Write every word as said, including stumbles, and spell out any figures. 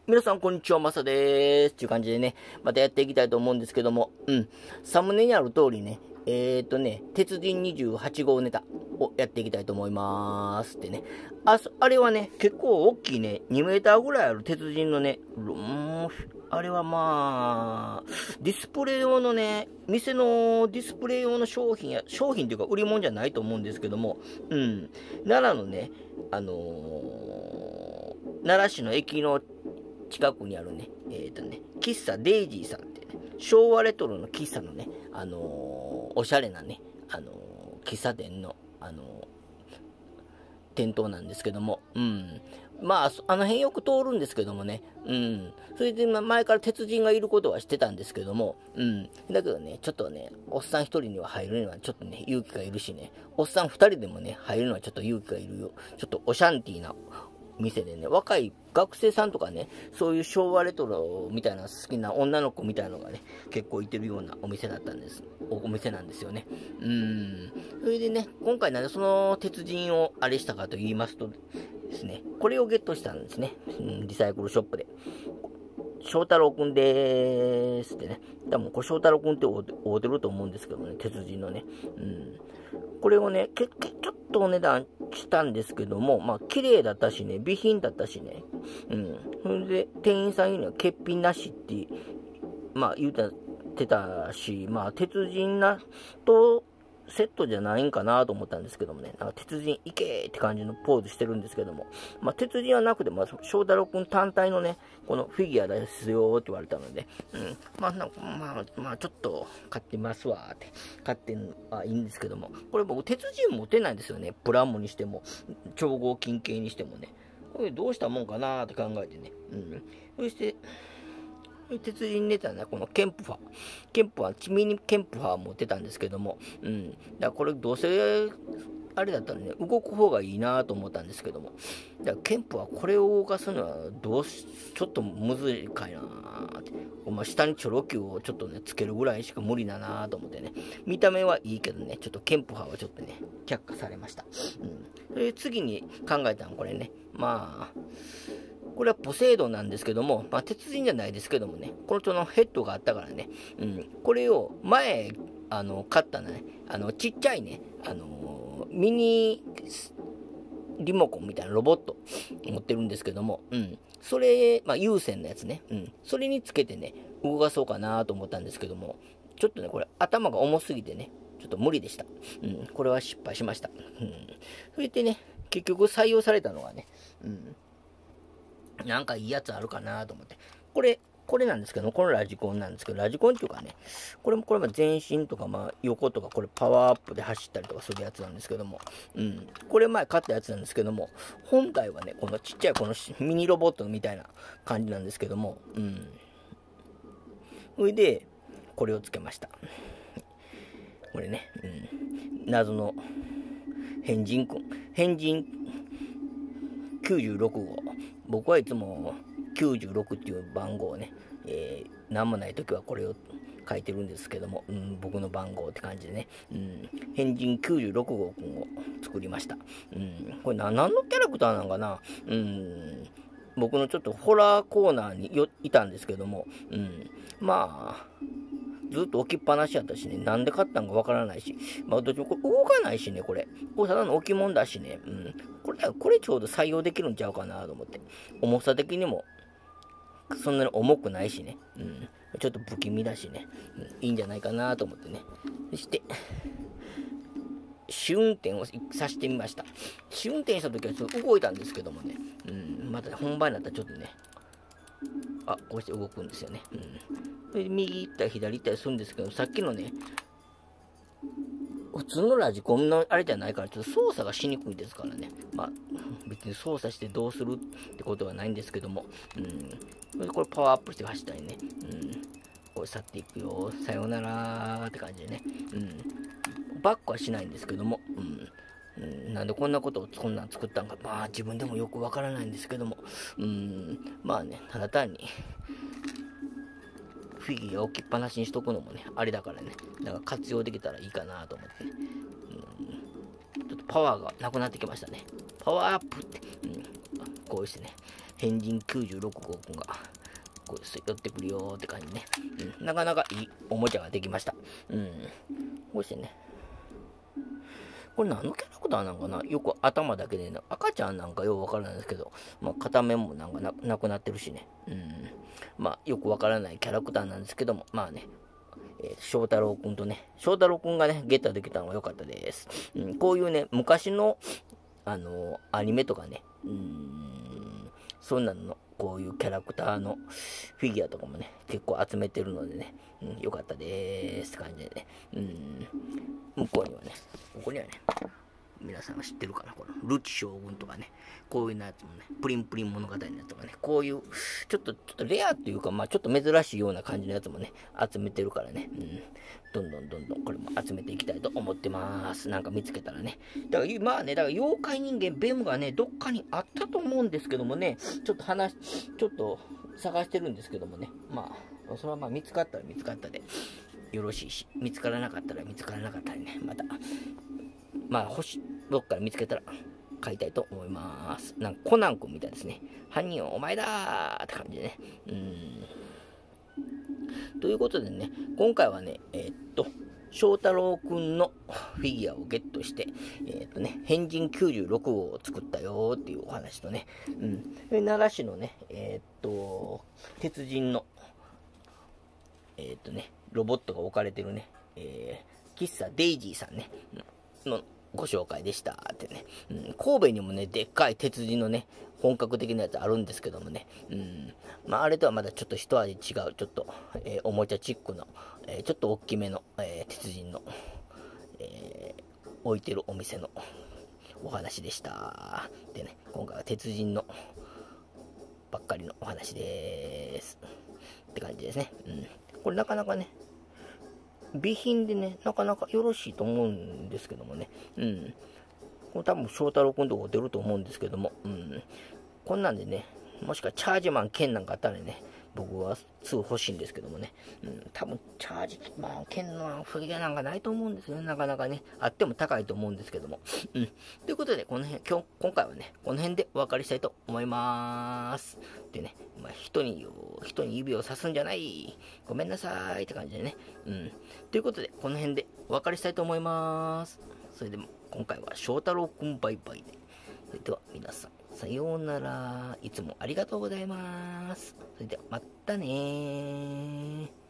皆さん、こんにちは、まさでーす。っていう感じでね、またやっていきたいと思うんですけども、うん。サムネにある通りね、えーとね、鉄人にじゅうはち号ネタをやっていきたいと思いまーす。ってね。あ、あれはね、結構大きいね、にメーターぐらいある鉄人のね、うーん、あれはまあ、ディスプレイ用のね、店のディスプレイ用の商品や、商品というか売り物じゃないと思うんですけども、うん。奈良のね、あのー、奈良市の駅の近くにあるね、えっ、ー、とね、喫茶デイジーさんってね、昭和レトロの喫茶のね、あのー、おしゃれなね、あのー、喫茶店の、あのー、店頭なんですけども、うん。まあ、あの辺よく通るんですけどもね、うん。それで、前から鉄人がいることは知ってたんですけども、うん。だけどね、ちょっとね、おっさん一人には入るにはちょっとね、勇気がいるしね、おっさん二人でもね、入るのはちょっと勇気がいるよ。ちょっとオシャンティーな店でね、若い学生さんとかね、そういう昭和レトロみたいな好きな女の子みたいなのがね、結構いてるようなお店だったんです。お、お店なんですよね。うーん。それでね、今回なんでその鉄人をあれしたかと言いますとですね、これをゲットしたんですね。うん、リサイクルショップで。翔太郎くんでーすってね。多分これ翔太郎くんって会うてると思うんですけどね、鉄人のね。うん。これをね、け、け、ちょっとお値段したんですけども、まあ、綺麗だったしね、美品だったしね。うん。それで、店員さん言うには欠品なしって、まあ、言うてたし、まあ、鉄人な、と、セットじゃないんかなと思ったんですけどもね、なんか鉄人いけーって感じのポーズしてるんですけども、まあ、鉄人はなくても、翔太郎くん単体のね、このフィギュアですよーって言われたので、うん、まあ、なんかまあ、まあ、ちょっと買ってますわーって、買ってんはいいんですけども、これ僕、鉄人持てないんですよね、プラモにしても、超合金系にしてもね、これどうしたもんかなーって考えてね、うん、そして、鉄人ネタね、このケンプファ。ケンプファ、ミニケンプファ持ってたんですけども、うん。だからこれどうせ、あれだったらね、動く方がいいなと思ったんですけども、だからケンプはこれを動かすのはどうし、ちょっとむずいかいなーって。まあ、下にチョロ Q をちょっとね、つけるぐらいしか無理だなと思ってね。見た目はいいけどね、ちょっとケンプ派はちょっとね、却下されました。うん。それで次に考えたのはこれね、まあ、これはポセイドンなんですけども、まあ、鉄人じゃないですけどもね、この人のヘッドがあったからね、うん、これを前、あの、買ったね、あの、ちっちゃいね、あの、ミニリモコンみたいなロボット持ってるんですけども、うん、それ、まあ、有線のやつね、うん、それにつけてね、動かそうかなと思ったんですけども、ちょっとね、これ頭が重すぎてね、ちょっと無理でした。うん、これは失敗しました。うん、それでね、結局採用されたのはね、うん、なんかいいやつあるかなと思って。これ、これなんですけど、このラジコンなんですけど、ラジコンっていうかね、これも、これも前進とか、まあ、横とか、これパワーアップで走ったりとかするやつなんですけども、うん。これ前買ったやつなんですけども、本体はね、このちっちゃいこのミニロボットみたいな感じなんですけども、うん。それで、これをつけました。これね、うん。謎の変人くん。変人きゅうじゅうろく号。僕はいつもきゅうじゅうろくっていう番号をね、えー、何もない時はこれを書いてるんですけども、うん、僕の番号って感じでね、うん、変人きゅうじゅうろく号くんを作りました。うん、これ何のキャラクターなんかな、うん、僕のちょっとホラーコーナーによいたんですけども、うん、まあ、ずっと置きっぱなしやったしね、なんで買ったんかわからないし、まあ、どっちもこれ動かないしね、これ。これただの置物だしね、うん。これ、これちょうど採用できるんちゃうかなと思って。重さ的にも、そんなに重くないしね、うん。ちょっと不気味だしね、うん、いいんじゃないかなと思ってね。そして、試運転をさせてみました。試運転した時はちょっと動いたんですけどもね、うん、また本番になったらちょっとね、あ、こうして動くんですよね。うん。で、右行ったり左行ったりするんですけど、さっきのね、普通のラジコンのあれじゃないから、ちょっと操作がしにくいですからね。まあ、別に操作してどうするってことはないんですけども、うん。でこれパワーアップして走ったりね、うん。これ去っていくよ、さようならーって感じでね、うん。バックはしないんですけども、うん。うん、なんでこんなことをこんなん作ったんか、まあ自分でもよくわからないんですけども、うん、まあね、ただ単に、フィギュア置きっぱなしにしとくのもね、あれだからね、なんか活用できたらいいかなと思ってね、うん、ちょっとパワーがなくなってきましたね。パワーアップって、うん、こうしてね、 変人きゅうじゅうろく号くんが、こう寄ってくるよーって感じね。うん、なかなかいいおもちゃができました。うん。こうしてね。これ何のキャラクターなんかな、よく頭だけで、ね、赤ちゃんなんかよくわからないですけど、まあ、片目もなんか な, なくなってるしね。うん。まあ、よくわからないキャラクターなんですけども、まあね、えー、翔太郎くんとね、翔太郎くんがね、ゲットできたのが良かったです。うん、こういうね、昔の、あのー、アニメとかね、うーん、そんなの、こういうキャラクターのフィギュアとかもね、結構集めてるのでね、うん、よかったでーすって感じでね、うん、向こうにはね、ここにはね、皆さんが知ってるかな、このルチ将軍とかね、こういうやつもね、プリンプリン物語のやつとかね、こういう、ちょっと、ちょっとレアっていうか、まあちょっと珍しいような感じのやつもね、集めてるからね、うん、どんどんどんどんこれも集めていきたいと思ってます。なんか見つけたらね。だから、まあね、だから妖怪人間ベムがね、どっかにあったと思うんですけどもね、ちょっと話、ちょっと探してるんですけどもね、まあ、それはまあ見つかったら見つかったでよろしいし、見つからなかったら見つからなかったりね、また、まあ、星、どっから見つけたら買いたいと思います。なんかコナン君みたいですね。犯人はお前だーって感じでね。うーん。ということでね、今回はね、えー、っと、翔太郎くんのフィギュアをゲットして、えー、っとね、変人きゅうじゅうろく号を作ったよーっていうお話とね、うん。で奈良市のね、えー、っと、鉄人の、えー、っとね、ロボットが置かれてるね、えー、喫茶デイジーさんね、のご紹介でしたってね、うん、神戸にもね、でっかい鉄人のね、本格的なやつあるんですけどもね、うん、まあ、あれとはまだちょっと一味違う、ちょっと、えー、おもちゃチックの、えー、ちょっと大きめの、えー、鉄人の、えー、置いてるお店のお話でした。でね、今回は鉄人のばっかりのお話です。って感じですね。うん。これなかなかね、備品でね、なかなかよろしいと思うんですけどもね。うん。これ多分翔太郎くんとこ出ると思うんですけども。うん。こんなんでね、もしくはチャージマン剣なんかあったらね、僕はすぐ欲しいんですけどもね。うん。多分チャージマン剣のフィギュアなんかないと思うんですよね。なかなかね。あっても高いと思うんですけども。うん。ということで、この辺、今日、今回はね、この辺でお別れしたいと思います。でね、まあ、人に、人に指をさすんじゃない。ごめんなさいって感じでね。うん。ということで、この辺でお別れしたいと思います。それでも、今回は翔太郎くんバイバイで。それでは、皆さん、さようなら。いつもありがとうございます。それでは、またねー。